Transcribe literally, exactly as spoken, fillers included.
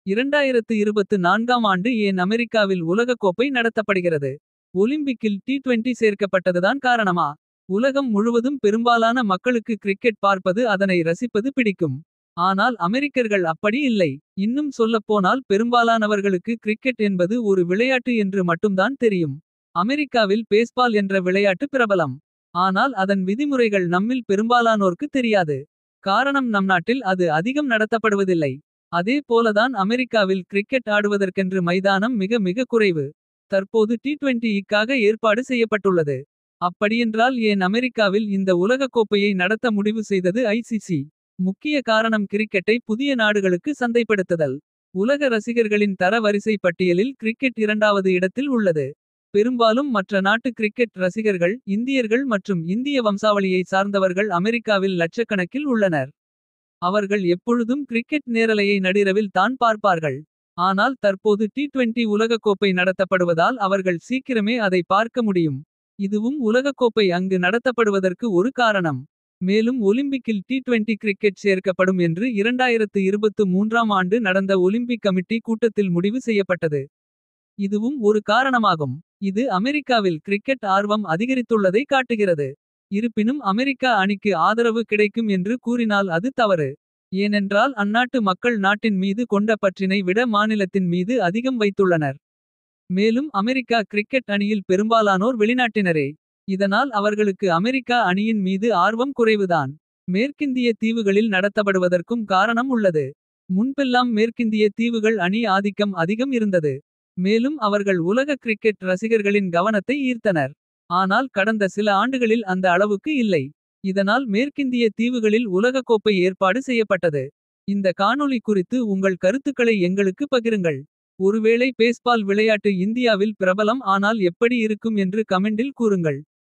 இரண்டாயிரத்து இருபத்து நான்காம் ஆண்டு ஏன் அமெரிக்காவில் உலகக்கோப்பை நடத்தப்படுகிறது. ஒலிம்பிக்கில் டி டுவெண்டி சேர்க்கப்பட்டதுதான் காரணமா. உலகம் முழுவதும் பெரும்பாலான மக்களுக்கு கிரிக்கெட் பார்ப்பது அதனை ரசிப்பது பிடிக்கும். ஆனால் அமெரிக்கர்கள் அப்படி இல்லை. இன்னும் சொல்லப்போனால் பெரும்பாலானவர்களுக்கு கிரிக்கெட் என்பது ஒரு விளையாட்டு என்று மட்டும்தான் தெரியும். அமெரிக்காவில் பேஸ்பால் என்ற விளையாட்டு பிரபலம். ஆனால் அதன் விதிமுறைகள் நம்மில் பெரும்பாலானோர்க்கு தெரியாது. காரணம் நம் நாட்டில் அது அதிகம் நடத்தப்படுவதில்லை. அதே போலதான் அமெரிக்காவில் கிரிக்கெட் ஆடுவதற்கென்று மைதானம் மிக மிக குறைவு. தற்போது டி டுவெண்டி-க்காக ஏற்பாடு செய்யப்பட்டுள்ளது. அப்படியென்றால் ஏன் அமெரிக்காவில் இந்த உலகக்கோப்பையை நடத்த முடிவு செய்தது ஐ சி சி. முக்கிய காரணம் கிரிக்கெட்டை புதிய நாடுகளுக்கு சந்தைப்படுத்துதல். உலக ரசிகர்களின் தர வரிசை பட்டியலில் கிரிக்கெட் இரண்டாவது இடத்தில் உள்ளது. பெரும்பாலும் மற்ற நாட்டு கிரிக்கெட் ரசிகர்கள் இந்தியர்கள் மற்றும் இந்திய வம்சாவளியை சார்ந்தவர்கள் அமெரிக்காவில் லட்சக்கணக்கில் உள்ளனர். அவர்கள் எப்பொழுதும் கிரிக்கெட் நேரலையை நடிரவில் தான் பார்ப்பார்கள். ஆனால் தற்போது டி டுவெண்டி உலகக்கோப்பை நடத்தப்படுவதால் அவர்கள் சீக்கிரமே அதை பார்க்க முடியும். இதுவும் உலகக்கோப்பை அங்கு நடத்தப்படுவதற்கு ஒரு காரணம். மேலும் ஒலிம்பிக்கில் டி டுவெண்டி கிரிக்கெட் சேர்க்கப்படும் என்று இரண்டாயிரத்து இருபத்து மூன்றாம் ஆண்டு நடந்த ஒலிம்பிக் கமிட்டி கூட்டத்தில் முடிவு செய்யப்பட்டது. இதுவும் ஒரு காரணமாகும். இது அமெரிக்காவில் கிரிக்கெட் ஆர்வம் அதிகரித்துள்ளதை காட்டுகிறது. இருப்பினும் அமெரிக்கா அணிக்கு ஆதரவு கிடைக்கும் என்று கூறினால் அது தவறு. ஏனென்றால் அந்நாட்டு மக்கள் நாட்டின் மீது கொண்ட பற்றினை விட மாநிலத்தின் மீது அதிகம் வைத்துள்ளனர். மேலும் அமெரிக்கா கிரிக்கெட் அணியில் பெரும்பாலானோர் வெளிநாட்டினரே. இதனால் அவர்களுக்கு அமெரிக்கா அணியின் மீது ஆர்வம் குறைவுதான். மேற்கிந்திய தீவுகளில் நடத்தப்படுவதற்கும் காரணம் உள்ளது. முன்பெல்லாம் மேற்கிந்திய தீவுகள் அணி ஆதிக்கம் அதிகம் இருந்தது. மேலும் அவர்கள் உலக கிரிக்கெட் ரசிகர்களின் கவனத்தை ஈர்த்தனர். ஆனால் கடந்த சில ஆண்டுகளில் அந்த அளவுக்கு இல்லை. இதனால் மேற்கிந்திய தீவுகளில் உலகக்கோப்பை ஏற்பாடு செய்யப்பட்டது. இந்த காணொளி குறித்து உங்கள் கருத்துக்களை எங்களுக்கு பகிருங்கள். ஒருவேளை பேஸ்பால் விளையாட்டு இந்தியாவில் பிரபலம் ஆனால் எப்படி இருக்கும் என்று கமெண்டில் கூறுங்கள்.